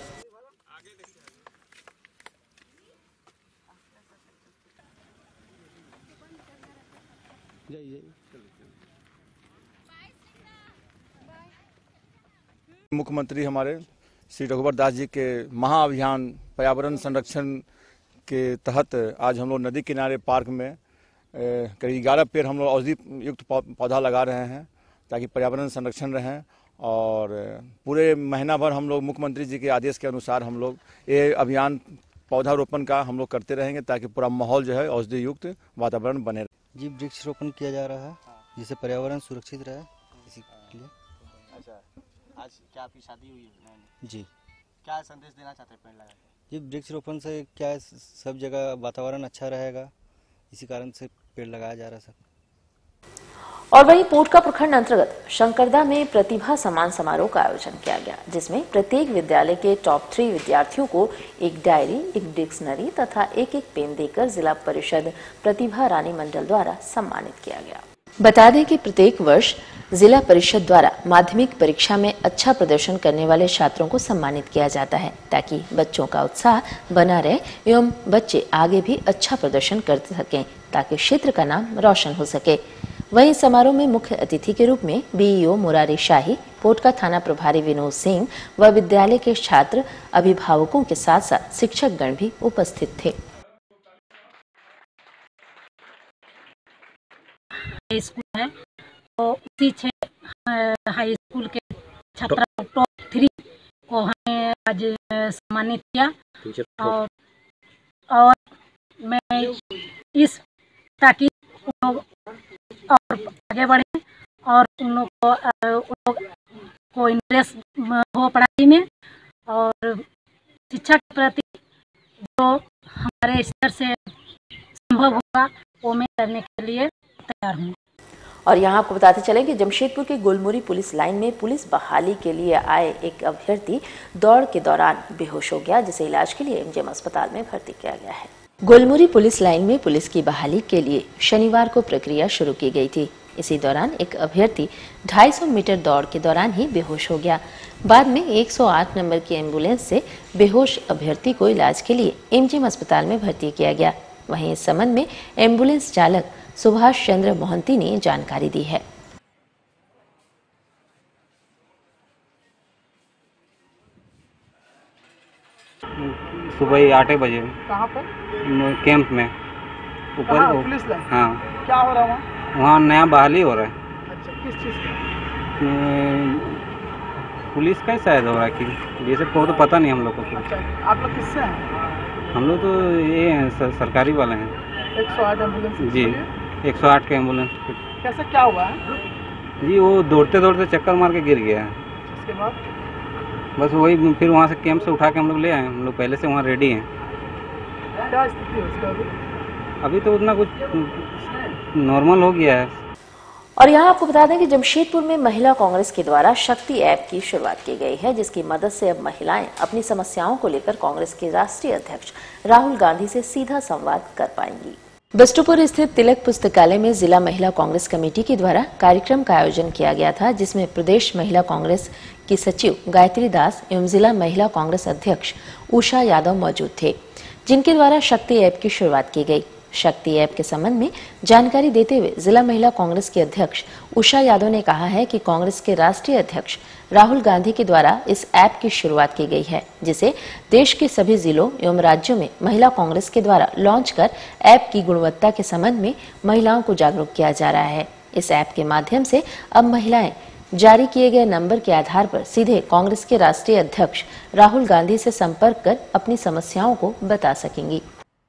मुख्यमंत्री हमारे श्री रघुवर दास जी के महाअभियान पर्यावरण संरक्षण के तहत आज हम लोग नदी किनारे पार्क में करीब 11 पेड़ हम लोग औषधि युक्त पौधा लगा रहे हैं, ताकि पर्यावरण संरक्षण रहें। और पूरे महीना भर हम लोग मुख्यमंत्री जी के आदेश के अनुसार हम लोग ये अभियान पौधारोपण का हम लोग करते रहेंगे, ताकि पूरा माहौल जो है औषधि युक्त वातावरण बने रहे। जी, वृक्षारोपण किया जा रहा है जिससे पर्यावरण सुरक्षित रहे, इसी के लिए। अच्छा, आज क्या आपकी शादी हुई है? जी, क्या संदेश देना चाहते हैं पेड़ लगा के? जी, वृक्षारोपण से क्या है, सब जगह वातावरण अच्छा रहेगा, इसी कारण से पेड़ लगाया जा रहा है सब। और वहीं पोटका प्रखंड अंतर्गत शंकरदा में प्रतिभा सम्मान समारोह का आयोजन किया गया, जिसमें प्रत्येक विद्यालय के टॉप 3 विद्यार्थियों को एक डायरी, एक डिक्शनरी तथा एक पेन देकर जिला परिषद प्रतिभा रानी मंडल द्वारा सम्मानित किया गया। बता दें कि प्रत्येक वर्ष जिला परिषद द्वारा माध्यमिक परीक्षा में अच्छा प्रदर्शन करने वाले छात्रों को सम्मानित किया जाता है, ताकि बच्चों का उत्साह बना रहे एवं बच्चे आगे भी अच्छा प्रदर्शन कर सकें, ताकि क्षेत्र का नाम रोशन हो सके। वहीं समारोह में मुख्य अतिथि के रूप में बीईओ मुरारी शाही, पोटका थाना प्रभारी विनोद सिंह व विद्यालय के छात्र, अभिभावकों के साथ साथ शिक्षकगण भी उपस्थित थे। स्कूल है तो उसी हाई स्कूल के छात्रा टॉप 3 को हमें आज सम्मानित किया और मैं इस ताकि उन लोग और आगे बढ़े और उन लोग को इंटरेस्ट हो पढ़ाई में और शिक्षा के प्रति जो हमारे स्तर से संभव होगा वो मैं करने के लिए तैयार हूँ। और यहाँ आपको बताते चले कि जमशेदपुर के गोलमुरी पुलिस लाइन में पुलिस बहाली के लिए आए एक अभ्यर्थी दौड़ के दौरान बेहोश हो गया, जिसे इलाज के लिए एमजीएम अस्पताल में भर्ती किया गया है। गोलमुरी पुलिस लाइन में पुलिस की बहाली के लिए शनिवार को प्रक्रिया शुरू की गई थी। इसी दौरान एक अभ्यर्थी 250 मीटर दौड़ के दौरान ही बेहोश हो गया। बाद में 108 नंबर की एम्बुलेंस से बेहोश अभ्यर्थी को इलाज के लिए एमजीएम अस्पताल में भर्ती किया गया। वहीं इस संबंध में एम्बुलेंस चालक सुभाष चंद्र मोहंती ने जानकारी दी है। सुबह 8 बजे कहाँ पर? कैंप में ऊपर पुलिस लाइन। हाँ, क्या हो रहा है वहाँ नया बहाली हो रहा है। अच्छा, किस चीज़ का? पुलिस का ही शायद हो रहा है कि जैसे को तो पता नहीं हम लोग को। अच्छा, आप लोग किससे हैं? हम लोग तो ये हैं सरकारी वाले हैं। 108 एम्बुलेंस जी, 108 के एम्बुलेंस। कैसे क्या हुआ है? जी वो दौड़ते दौड़ते चक्कर मार के गिर गया है। उसके बाद बस वही फिर वहाँ से कैंप से उठा के हम लोग ले आए। हम लोग पहले से वहाँ रेडी हैं। क्या स्थिति है उसका? अभी तो उतना कुछ नॉर्मल हो गया है। और यहाँ आपको बता दें कि जमशेदपुर में महिला कांग्रेस के द्वारा शक्ति ऐप की शुरुआत की गई है, जिसकी मदद से अब महिलाएं अपनी समस्याओं को लेकर कांग्रेस के राष्ट्रीय अध्यक्ष राहुल गांधी से सीधा संवाद कर पाएंगी। बस्टोपुर स्थित तिलक पुस्तकालय में जिला महिला कांग्रेस कमेटी के द्वारा कार्यक्रम का आयोजन किया गया था, जिसमें प्रदेश महिला कांग्रेस की सचिव गायत्री दास एवं जिला महिला कांग्रेस अध्यक्ष उषा यादव मौजूद थे, जिनके द्वारा शक्ति ऐप की शुरुआत की गई। शक्ति ऐप के संबंध में जानकारी देते हुए जिला महिला कांग्रेस के अध्यक्ष उषा यादव ने कहा है कि कांग्रेस के राष्ट्रीय अध्यक्ष राहुल गांधी के द्वारा इस ऐप की शुरुआत की गई है, जिसे देश के सभी जिलों एवं राज्यों में महिला कांग्रेस के द्वारा लॉन्च कर ऐप की गुणवत्ता के संबंध में महिलाओं को जागरूक किया जा रहा है। इस ऐप के माध्यम से अब महिलाएं जारी किए गए नंबर के आधार पर सीधे कांग्रेस के राष्ट्रीय अध्यक्ष राहुल गांधी से संपर्क कर अपनी समस्याओं को बता सकेंगी।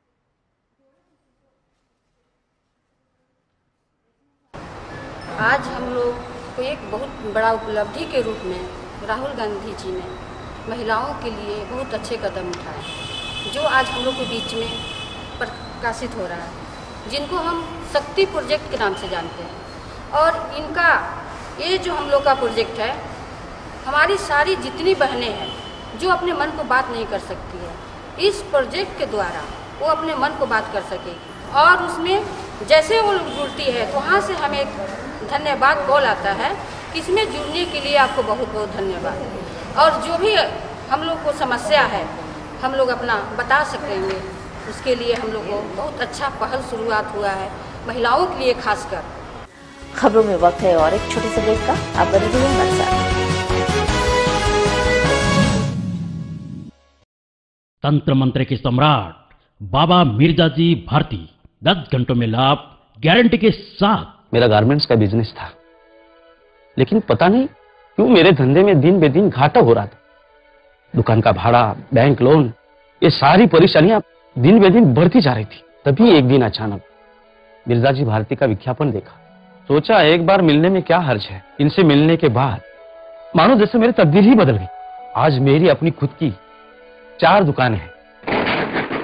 आज हम लोग को एक बहुत बड़ा उपलब्धि के रूप में राहुल गांधी जी ने महिलाओं के लिए बहुत अच्छे कदम उठाए, जो आज हम लोग के बीच में प्रकाशित हो रहा है, जिनको हम शक्ति प्रोजेक्ट के नाम से जानते हैं। और इनका ये जो हम लोग का प्रोजेक्ट है, हमारी सारी जितनी बहनें हैं जो अपने मन को बात नहीं कर सकती है, इस प्रोजेक्ट के द्वारा वो अपने मन को बात कर सकेगी। और उसमें जैसे वो जुड़ती है तो वहाँ से हमें धन्यवाद कॉल आता है कि इसमें जुड़ने के लिए आपको बहुत बहुत धन्यवाद। और जो भी हम लोग को समस्या है हम लोग अपना बता सकेंगे, उसके लिए हम लोग को बहुत अच्छा पहल शुरुआत हुआ है महिलाओं के लिए खासकर। खबरों में वक्त है और एक छोटे से ब्रेक का। आप बने रहिए हमारे साथ। तंत्र मंत्र के सम्राट बाबा मिर्जा जी भारती 10 घंटों में लाभ गारंटी के साथ। मेरा गारमेंट्स का बिजनेस था, लेकिन पता नहीं क्यों मेरे धंधे में दिन बे दिन घाटा हो रहा था। दुकान का भाड़ा, बैंक लोन, ये सारी परेशानियां दिन बे दिन बढ़ती जा रही थी। तभी एक दिन अचानक मिर्जा जी भारती का विज्ञापन देखा। सोचा एक बार मिलने में क्या हर्ज है। इनसे मिलने के बाद मानो जैसे मेरी तकदीर ही बदल गई। आज मेरी अपनी खुद की 4 दुकानें हैं।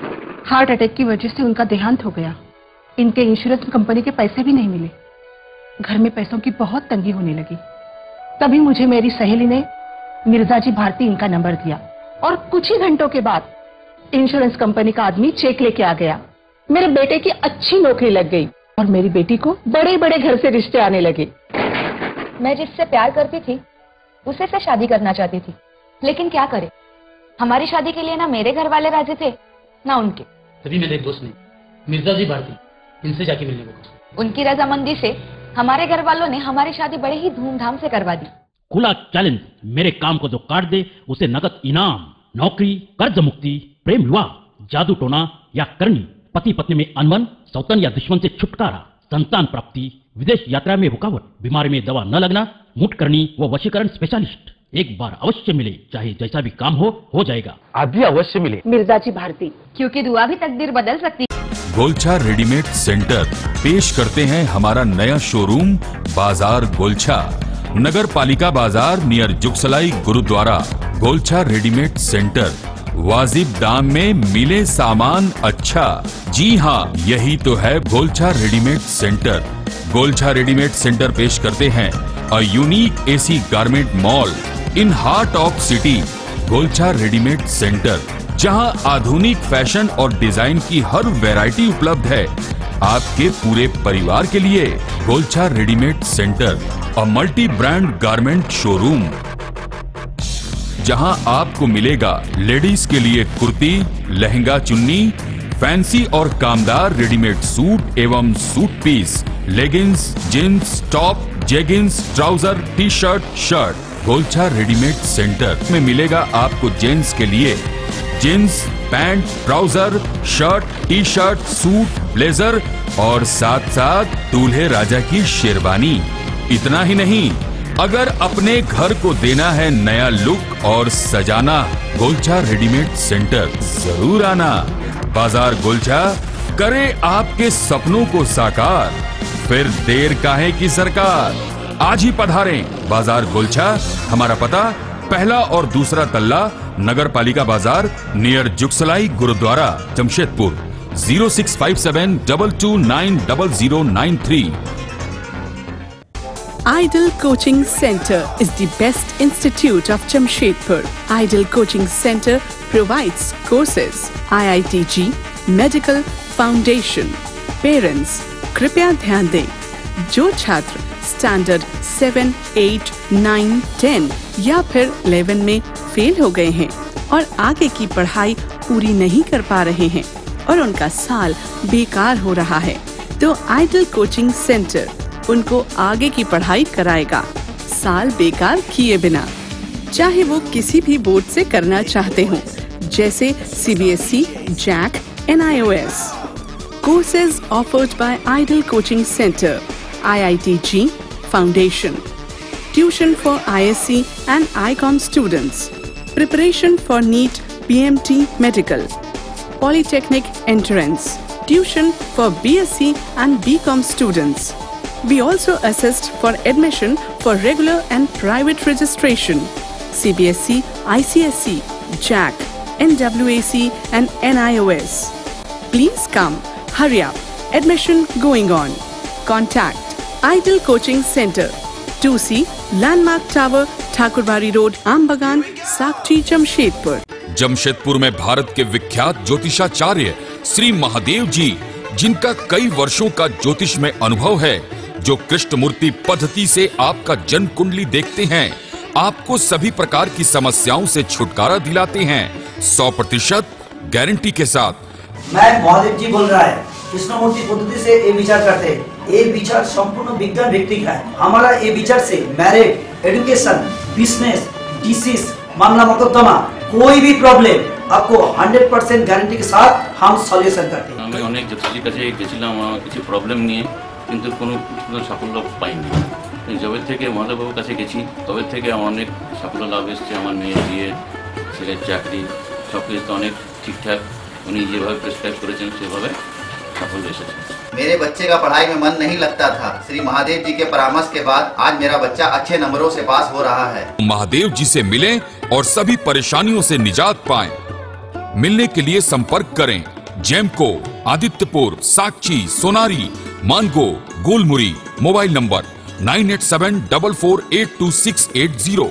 हार्ट अटैक की वजह से उनका देहांत हो गया। इनके इंश्योरेंस कंपनी के पैसे भी नहीं मिले। घर में पैसों की बहुत तंगी होने लगी। तभी मुझे मेरी सहेली ने मिर्जा जी भारती इनका नंबर दिया और कुछ ही घंटों के बाद इंश्योरेंस कंपनी का आदमी चेक लेके आ गया। मेरे बेटे की अच्छी नौकरी लग गई और मेरी बेटी को बड़े बड़े घर से रिश्ते आने लगे। मैं जिससे प्यार करती थी उसे से शादी करना चाहती थी, लेकिन क्या करे, हमारी शादी के लिए ना मेरे घर वाले राजी थे ना उनके। तभी मेरे एक दोस्त ने मिर्जा जी भारती इनसे जाके मिलने को कहा। उनकी रजामंदी से हमारे घर वालों ने हमारी शादी बड़े ही धूमधाम से करवा दी। खुला चैलेंज, मेरे काम को जो काट दे उसे नगद इनाम, नौकरी, कर्ज मुक्ति, प्रेम विवाह, जादू टोना या करनी, पति पत्नी में अनबन, सौतन या दुश्मन से छुटकारा, संतान प्राप्ति, विदेश यात्रा में रुकावट, बीमारी में दवा न लगना, मुठ करनी व वशीकरण स्पेशलिस्ट। एक बार अवश्य मिले, चाहे जैसा भी काम हो जाएगा। आप भी अवश्य मिले मिर्जा जी भारती, क्योंकि दुआ भी तकदीर बदल सकती। गोलछा रेडीमेड सेंटर पेश करते हैं हमारा नया शोरूम बाजार गोलछा, नगर पालिका बाजार near Jugsalai Gurudwara. Golchha readymade centre, वाजिब दाम में मिले सामान अच्छा। जी हाँ, यही तो है Golchha readymade centre. Golchha readymade centre पेश करते हैं a unique AC garment mall in heart of city. Golchha readymade centre, जहां आधुनिक फैशन और डिजाइन की हर वैरायटी उपलब्ध है आपके पूरे परिवार के लिए। Golchha readymade centre, a multi brand garment showroom, जहां आपको मिलेगा लेडीज के लिए कुर्ती, लहंगा चुन्नी, फैंसी और कामदार रेडीमेड सूट एवं suit piece, leggings, jeans, top, jeggings, trouser, T shirt, shirt. Golchha readymade centre में मिलेगा आपको जेंट्स के लिए jeans, pant, trouser, shirt, T shirt, suit, blazer और साथ साथ दूल्हे राजा की शेरवानी। इतना ही नहीं, अगर अपने घर को देना है नया लुक और सजाना, गोलछा रेडीमेड सेंटर जरूर आना। बाजार गोलछा करे आपके सपनों को साकार, फिर देर काहे की सरकार। आज ही पधारें बाजार गोलछा। हमारा पता पहला और दूसरा तल्ला, नगर पालिका बाजार near Jugsalai Gurudwara, Jamshedpur. 0657229093। Idol Coaching Center is the best institute of Jamshedpur. Idol Coaching Center provides courses IITG, Medical Foundation. Parents, कृपया ध्यान दें, जो छात्र स्टैंडर्ड 7, 8, 9, 10 या फिर 11 में फेल हो गए हैं और आगे की पढ़ाई पूरी नहीं कर पा रहे हैं और उनका साल बेकार हो रहा है, तो आइडल कोचिंग सेंटर उनको आगे की पढ़ाई कराएगा साल बेकार किए बिना। चाहे वो किसी भी बोर्ड से करना चाहते हो, जैसे CBSE, JAC, NIOS। Courses offered by Idol Coaching Center, IITG Foundation, tuition for ISC and ICOM students, preparation for NEET, PMT Medical, Polytechnic entrance, tuition for BSc and BCom students. We also assist for admission for regular and private registration, CBSE, ICSE, JAC, NWAC and NIOS. Please come. Hurry up. Admission going on. Contact Idol Coaching Center, 2C, Landmark Tower, Thakurbari road, Aambagan, Sakchi, Jamshedpur. Jamshedpur में भारत के विख्यात ज्योतिषाचार्य श्री महादेव जी, जिनका कई वर्षों का ज्योतिष में अनुभव है, जो कृष्णमूर्ति पद्धति से आपका जन्म कुंडली देखते हैं, आपको सभी प्रकार की समस्याओं से छुटकारा दिलाते हैं 100% गारंटी के साथ। मैं महादेव जी बोल रहा है। कृष्णमूर्ति पद्धति से ये विचार करते हैं। ये विचार संपूर्ण विज्ञान व्यक्ति का है। हमारा ये विचार से मैरिज, एजुकेशन, बिजनेस, डिसीज, मामला मुकदमा, कोई भी प्रॉब्लम आपको 100% गारंटी के साथ हम सॉल्यूशन करते हैं। আমি অনেক জ্যোতিষীর কাছে গেছিলাম, আমার কিছু প্রবলেম নিয়ে, কিন্তু কোনো সাফল্য পাইনি। যবে থেকে মহাদেববাবুর কাছে গেছি তবে থেকে আমার অনেক সাফল্য লাভ এসেছে। আমার মেয়ের বিয়ে, ছেলের চাকরি, সব কিছু তো অনেক ঠিকঠাক উনি যেভাবে প্রেসক্রাইব করেছেন সেভাবে সাফল্য এসেছে। मेरे बच्चे का पढ़ाई में मन नहीं लगता था। श्री महादेव जी के परामर्श के बाद आज मेरा बच्चा अच्छे नंबरों से पास हो रहा है। महादेव जी से मिलें और सभी परेशानियों से निजात पाएं। मिलने के लिए संपर्क करें Jemco, Adityapur, Sakchi, Sonari, Mango Golmuri. Mobile number 9874482680,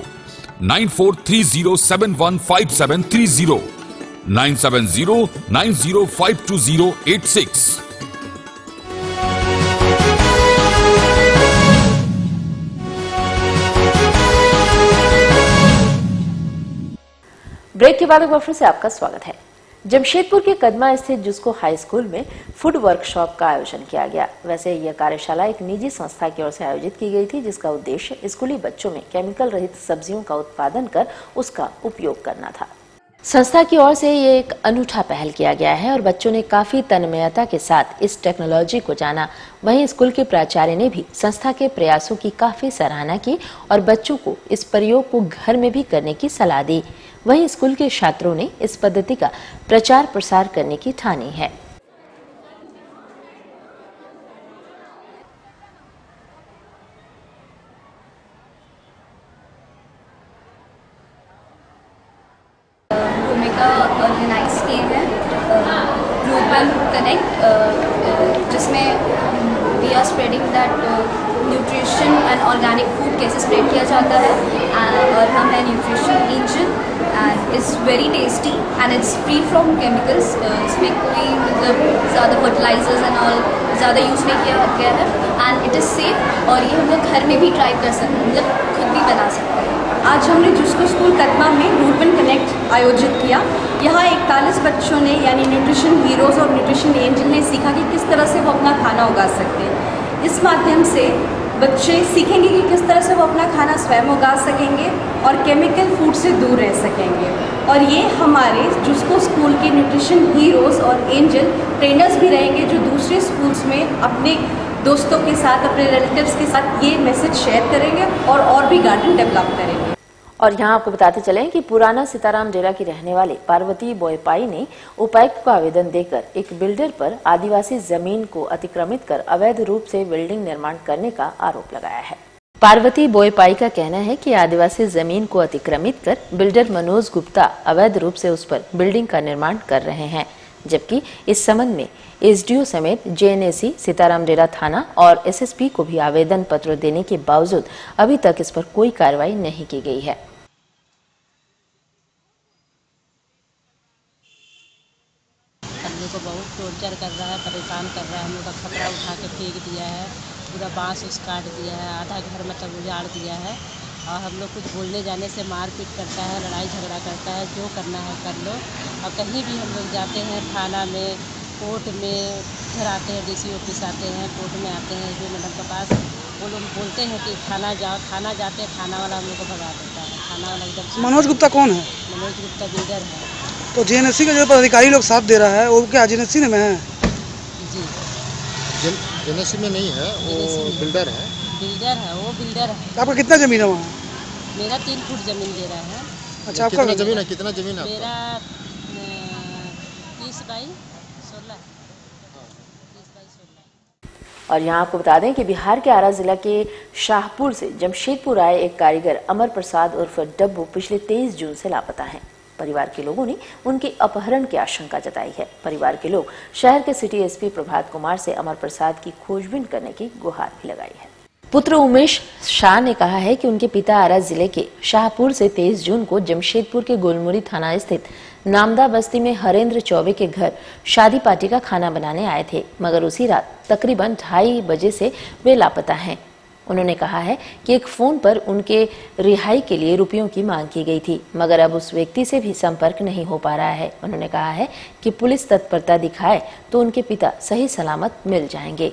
9430715730, 9709052086। Break के बाद एक बार फिर से आपका स्वागत है। जमशेदपुर के कदमा स्थित जुस्को हाई स्कूल में फूड वर्कशॉप का आयोजन किया गया। वैसे यह कार्यशाला एक निजी संस्था की ओर से आयोजित की गई थी, जिसका उद्देश्य स्कूली बच्चों में केमिकल रहित सब्जियों का उत्पादन कर उसका उपयोग करना था। संस्था की ओर से ये एक अनूठा पहल किया गया है और बच्चों ने काफी तन्मयता के साथ इस टेक्नोलॉजी को जाना। वहीं स्कूल के प्राचार्य ने भी संस्था के प्रयासों की काफी सराहना की और बच्चों को इस प्रयोग को घर में भी करने की सलाह दी। वहीं स्कूल के छात्रों ने इस पद्धति का प्रचार प्रसार करने की ठानी है। भूमिका ऑर्गेनाइज किए हैं रूपन कनेक्ट, जिसमें we are spreading that nutrition and organic food कैसे स्प्रेड किया जाता है, और हम है nutrition engine and it's very tasty and it's free from chemicals. इसमें कोई मतलब ज़्यादा फर्टिलाइजर्स एंड ऑल ज़्यादा यूज़ नहीं किया गया है एंड इट इज़ सेफ, और ये हम लोग घर में भी ट्राई कर सकते हैं, मतलब खुद भी बना सकते हैं। आज हमने जुस्को स्कूल कदमा में रूपन कनेक्ट आयोजित किया। यहाँ 41 बच्चों ने यानी न्यूट्रिशन हीरोज़ और न्यूट्रिशन एंजल ने सीखा कि किस तरह से वो अपना खाना उगा सकते हैं। इस माध्यम से बच्चे सीखेंगे कि किस तरह से वो अपना खाना स्वयं उगा सकेंगे और केमिकल फूड से दूर रह सकेंगे। और ये हमारे जुस्को स्कूल के न्यूट्रिशन हीरोज़ और एंजल ट्रेनर्स भी रहेंगे, जो दूसरे स्कूल्स में अपने दोस्तों के साथ, अपने रिलेटिव्स के साथ ये मैसेज शेयर करेंगे और भी गार्डन डेवलप करेंगे। और यहाँ आपको बताते चलें कि पुराना सीताराम डेरा की रहने वाले पार्वती बोयपाई ने उपायुक्त को आवेदन देकर एक बिल्डर पर आदिवासी जमीन को अतिक्रमित कर अवैध रूप से बिल्डिंग निर्माण करने का आरोप लगाया है। पार्वती बोयपाई का कहना है कि आदिवासी जमीन को अतिक्रमित कर बिल्डर मनोज गुप्ता अवैध रूप से उस पर बिल्डिंग का निर्माण कर रहे हैं, जबकि इस संबंध में एसडीओ समेत जेएनएसी, सीताराम डेरा थाना और एसएसपी को भी आवेदन पत्र देने के बावजूद अभी तक इस पर कोई कार्रवाई नहीं की गई है। हम लोग को बहुत टॉर्चर कर रहा है, परेशान कर रहा है। हम लोग का खतरा उठा के फेंक दिया है, पूरा बांस उस काट दिया है, आधा घर मतलब उजाड़ दिया है, और हम लोग कुछ बोलने जाने से मारपीट करता है, लड़ाई झगड़ा करता है। जो करना है कर लो। और कहीं भी हम लोग जाते हैं, थाना में, कोर्ट में, फिर आते हैं डीसी ऑफिस आते हैं, कोर्ट में आते हैं, जो मैडम के पास वो लोग बोलते हैं कि थाना जाओ, थाना जाते हैं, थाना वाला हम लोग को भगा देता है। थाना वाला एकदम। मनोज गुप्ता कौन है? मनोज गुप्ता बिल्डर है। तो जेएनएससी का जो पदाधिकारी लोग साथ दे रहा है वो क्या जेएनएससी में है? जी जेएनएससी में नहीं है, वो बिल्डर है। बिल्डर है, वो बिल्डर है। आपका कितना जमीन है वहाँ? मेरा 3 फुट जमीन दे रहा है। अच्छा, आपका कितना जमीन है? कितना जमीन है? मेरा 30 बाई 16। और यहाँ आपको बता दें कि बिहार के आरा जिला के शाहपुर से जमशेदपुर आए एक कारीगर अमर प्रसाद उर्फ डब्बू पिछले 23 जून से लापता हैं। परिवार के लोगों ने उनके अपहरण की आशंका जताई है। परिवार के लोग शहर के सिटी एसपी प्रभात कुमार से अमर प्रसाद की खोजबीन करने की गुहार भी लगाई है। पुत्र उमेश शाह ने कहा है कि उनके पिता आरा जिले के शाहपुर से 23 जून को जमशेदपुर के गोलमुरी थाना स्थित नामदा बस्ती में हरेंद्र चौबे के घर शादी पार्टी का खाना बनाने आए थे, मगर उसी रात तकरीबन 2:30 बजे से वे लापता हैं। उन्होंने कहा है कि एक फोन पर उनके रिहाई के लिए रुपयों की मांग की गई थी, मगर अब उस व्यक्ति से भी संपर्क नहीं हो पा रहा है। उन्होंने कहा है कि पुलिस तत्परता दिखाए तो उनके पिता सही सलामत मिल जाएंगे।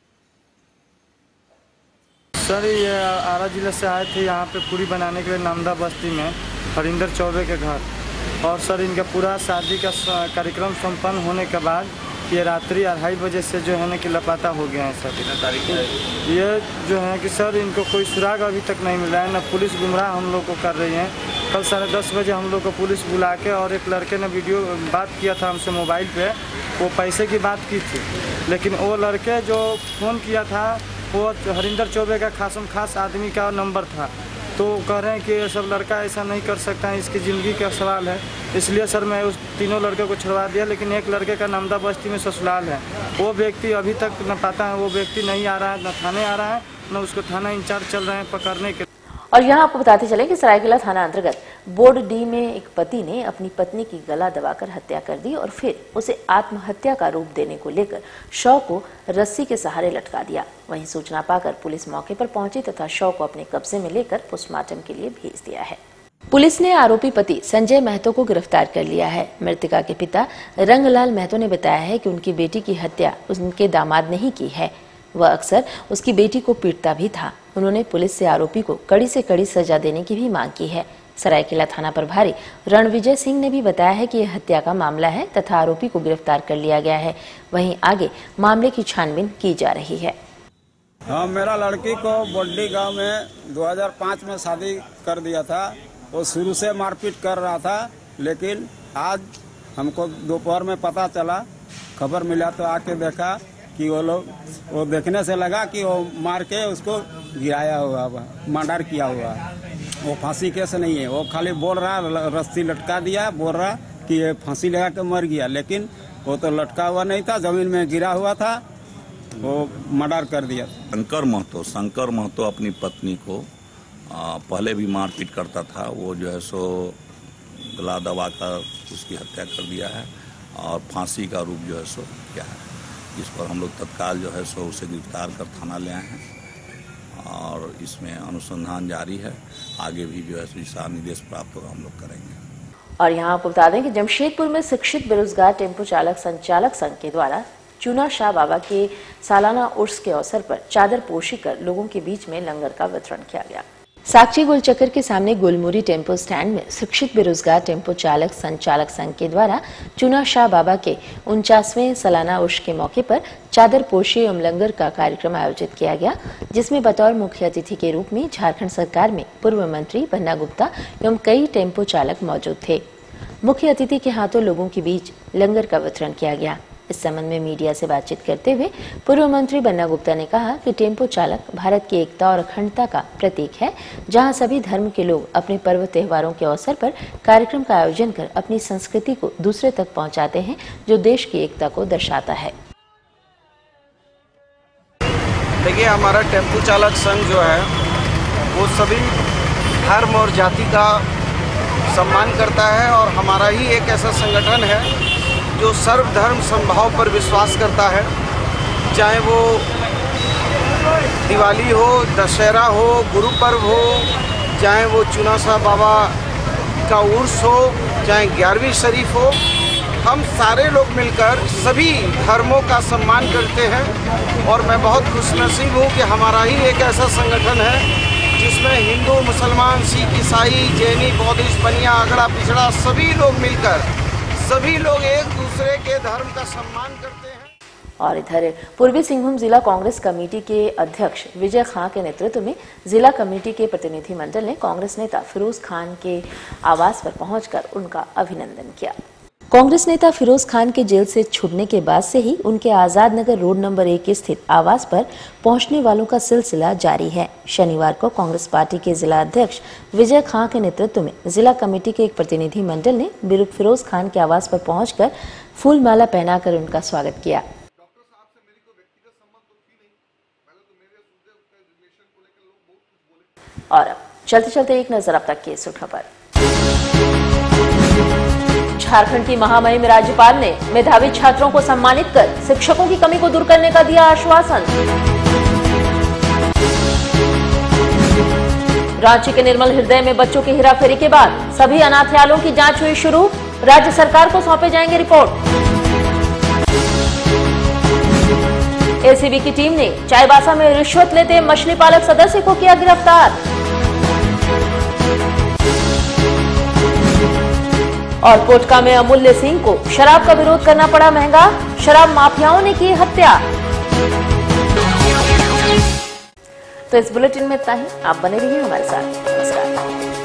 सर, ये आरा जिले से आए थे यहाँ पे पूरी बनाने के लिए नामदा बस्ती में हरिंदर चौबे के घर, और सर इनका पूरा शादी का कार्यक्रम संपन्न होने के बाद ये रात्रि 2:30 बजे से जो है ना कि लापता हो गए हैं सर। ये जो है कि सर इनको कोई सुराग अभी तक नहीं मिला है, न पुलिस गुमराह हम लोग को कर रही है। कल 10:30 बजे हम लोग को पुलिस बुला के और एक लड़के ने वीडियो बात किया था हमसे मोबाइल पे, वो पैसे की बात की थी, लेकिन वो लड़के जो फ़ोन किया था वो हरिंदर चौबे का खास आदमी का नंबर था। तो कह रहे हैं कि ये सब लड़का ऐसा नहीं कर सकता है, इसकी ज़िंदगी का सवाल है। इसलिए सर मैं उस तीनों लड़के को छुड़वा दिया, लेकिन एक लड़के का नामदा बस्ती में ससुराल है। वो व्यक्ति अभी तक न पता है, वो व्यक्ति नहीं आ रहा है, न थाने आ रहा है, न उसको थाना इंचार्ज चल रहे हैं पकड़ने के। और यहाँ आपको बताते चले कि सरायकेला थाना अंतर्गत बोर्ड डी में एक पति ने अपनी पत्नी की गला दबाकर हत्या कर दी और फिर उसे आत्महत्या का रूप देने को लेकर शव को रस्सी के सहारे लटका दिया। वहीं सूचना पाकर पुलिस मौके पर पहुंची तथा शव को अपने कब्जे में लेकर पोस्टमार्टम के लिए भेज दिया है। पुलिस ने आरोपी पति संजय महतो को गिरफ्तार कर लिया है। मृतका के पिता रंगलाल महतो ने बताया है कि उनकी बेटी की हत्या उनके दामाद ने ही की है। वह अक्सर उसकी बेटी को पीटता भी था। उन्होंने पुलिस से आरोपी को कड़ी से कड़ी सजा देने की भी मांग की है। सरायकेला थाना प्रभारी रणविजय सिंह ने भी बताया है कि यह हत्या का मामला है तथा आरोपी को गिरफ्तार कर लिया गया है। वहीं आगे मामले की छानबीन की जा रही है। हाँ, मेरा लड़की को बोड्डी गांव में 2005 में शादी कर दिया था। वो शुरू से मारपीट कर रहा था, लेकिन आज हमको दोपहर में पता चला, खबर मिला तो आके देखा कि वो देखने से लगा कि वो मार के उसको गिराया हुआ, मर्डर किया हुआ। वो फांसी केस नहीं है, वो खाली बोल रहा, रस्सी लटका दिया, बोल रहा कि ये फांसी लगा के मर गया, लेकिन वो तो लटका हुआ नहीं था, जमीन में गिरा हुआ था, वो मर्डर कर दिया। शंकर महतो अपनी पत्नी को पहले भी मारपीट करता था। वो जो है सो गला दबा कर उसकी हत्या कर दिया है और फांसी का रूप जो है सो क्या है, इस पर हम लोग तत्काल जो है सो उसे गिरफ्तार कर थाना ले आए हैं और इसमें अनुसंधान जारी है। आगे भी जो है सो दिशा निर्देश प्राप्त होगा, हम लोग करेंगे। और यहाँ आपको बता दें कि जमशेदपुर में शिक्षित बेरोजगार टेम्पो चालक संचालक संघ के द्वारा चूना शाह बाबा के सालाना उर्स के अवसर पर चादर पोशी कर लोगों के बीच में लंगर का वितरण किया गया। साक्षी गोलचक्कर के सामने गुलमुरी टेम्पो स्टैंड में शिक्षित बेरोजगार टेम्पो चालक संचालक संघ के द्वारा चूना शाह बाबा के 49वें सालाना उर्स के मौके पर चादर पोशी एवं लंगर का कार्यक्रम आयोजित किया गया, जिसमें बतौर मुख्य अतिथि के रूप में झारखंड सरकार में पूर्व मंत्री बन्ना गुप्ता एवं कई टेम्पो चालक मौजूद थे। मुख्य अतिथि के हाथों लोगों के बीच लंगर का वितरण किया गया। इस संबंध में मीडिया से बातचीत करते हुए पूर्व मंत्री बन्ना गुप्ता ने कहा कि टेम्पो चालक भारत की एकता और अखंडता का प्रतीक है, जहां सभी धर्म के लोग अपने पर्व त्योहारों के अवसर पर कार्यक्रम का आयोजन कर अपनी संस्कृति को दूसरे तक पहुंचाते हैं, जो देश की एकता को दर्शाता है। देखिए, हमारा टेम्पो चालक संघ जो है वो सभी धर्म और जाति का सम्मान करता है और हमारा ही एक ऐसा संगठन है जो सर्वधर्म समभाव पर विश्वास करता है। चाहे वो दिवाली हो, दशहरा हो, गुरु पर्व हो, चाहे वो चूना शाह बाबा का उर्स हो, चाहे 11वीं शरीफ हो, हम सारे लोग मिलकर सभी धर्मों का सम्मान करते हैं। और मैं बहुत खुशनसीब हूँ कि हमारा ही एक ऐसा संगठन है जिसमें हिंदू, मुसलमान, सिख, ईसाई, जैनी, बौद्धिस्ट, बनिया, अगड़ा, पिछड़ा सभी लोग मिलकर सभी लोग एक दूसरे के धर्म का सम्मान करते हैं। और इधर पूर्वी सिंहभूम जिला कांग्रेस कमेटी के अध्यक्ष विजय खां के नेतृत्व में जिला कमेटी के प्रतिनिधि मंडल ने कांग्रेस नेता फिरोज खान के आवास पर पहुंचकर उनका अभिनंदन किया। कांग्रेस नेता फिरोज खान के जेल से छूटने के बाद से ही उनके आजाद नगर रोड नंबर 1 स्थित आवास पर पहुंचने वालों का सिलसिला जारी है। शनिवार को कांग्रेस पार्टी के जिला अध्यक्ष विजय खां के नेतृत्व में जिला कमेटी के एक प्रतिनिधि मंडल ने फिरोज खान के आवास पर पहुंचकर फूल माला पहनाकर उनका स्वागत किया। और अब चलते चलते एक नजर अब तक की सुर्खियों पर। झारखंड की महामहिम राज्यपाल ने मेधावी छात्रों को सम्मानित कर शिक्षकों की कमी को दूर करने का दिया आश्वासन। रांची के निर्मल हृदय में बच्चों की हेराफेरी के बाद सभी अनाथालयों की जांच हुई शुरू, राज्य सरकार को सौंपे जाएंगे रिपोर्ट। एसीबी की टीम ने चाईबासा में रिश्वत लेते मछली पालक सदस्य को किया गिरफ्तार। और कोटका में अमूल्य सिंह को शराब का विरोध करना पड़ा महंगा, शराब माफियाओं ने की हत्या। तो इस बुलेटिन में इतना ही। आप बने रहिए हमारे साथ। नमस्कार।